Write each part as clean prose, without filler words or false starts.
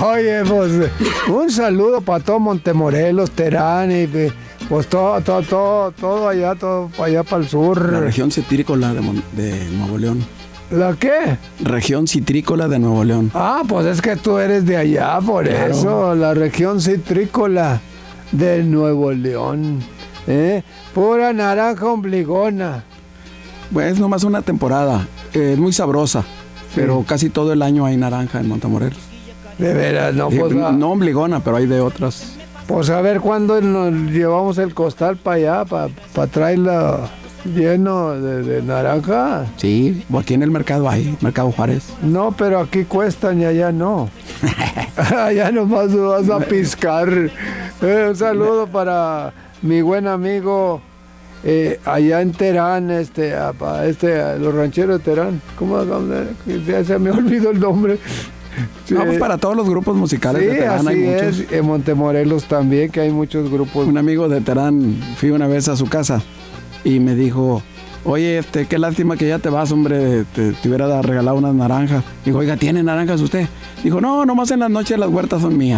Oye, pues un saludo para todo Montemorelos, Terán y pues todo allá, todo allá para el sur. La región citrícola de Nuevo León. ¿La qué? Región citrícola de Nuevo León. Ah, pues es que tú eres de allá, por Claro. eso, la región citrícola de Nuevo León. Pura naranja ombligona. Pues es nomás una temporada, muy sabrosa, pero casi todo el año hay naranja en Montemorelos. De veras, no, pues. No ombligona, pero hay de otras. Pues a ver cuándo nos llevamos el costal para allá, para traerla lleno de naranja. Sí, aquí en el mercado hay, Mercado Juárez. No, pero aquí cuestan y allá no. Allá nomás vas a piscar. Un saludo para mi buen amigo allá en Terán, los rancheros de Terán. ¿Cómo? Ya se me olvidó el nombre. Sí. No, pues para todos los grupos musicales Sí, de Terán hay muchos. es. En Montemorelos también, que hay muchos grupos. Un amigo de Terán, fui una vez a su casa y me dijo, oye, qué lástima que ya te vas, hombre, te hubiera regalado unas naranjas. Digo, oiga, ¿tiene naranjas usted? Dijo, no, nomás en las noches las huertas son mías.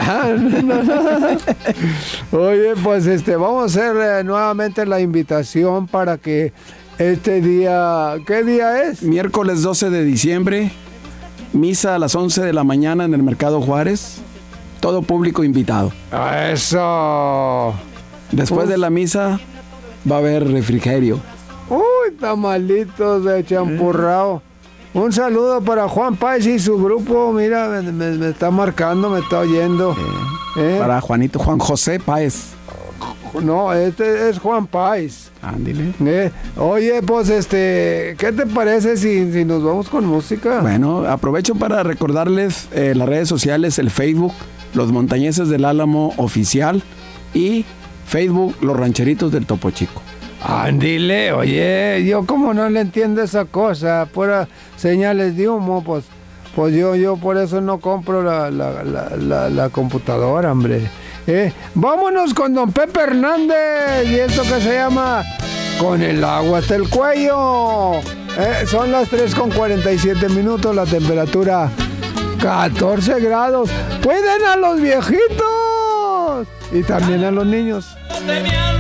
Oye, pues vamos a hacer nuevamente la invitación para que este día, ¿qué día es? Miércoles 12 de diciembre, misa a las 11 de la mañana en el Mercado Juárez, todo público invitado. ¡Eso! Después de la misa va a haber refrigerio. Uy, tamalitos de champurrado. Un saludo para Juan Páez y su grupo. Mira, me está marcando, me está oyendo. Para Juan José Páez. No, este es Juan Páez. Ándale. Oye, pues ¿qué te parece si nos vamos con música? Bueno, aprovecho para recordarles las redes sociales, el Facebook, Los Montañeses del Álamo Oficial y Facebook, Los Rancheritos del Topo Chico. Ándile, oye, yo como no le entiendo esa cosa, puras señales de humo, pues yo por eso no compro la computadora, hombre. Vámonos con don Pepe Hernández y esto que se llama Con el agua hasta el cuello. Son las 3:47, la temperatura 14 grados. Cuiden a los viejitos y también a los niños.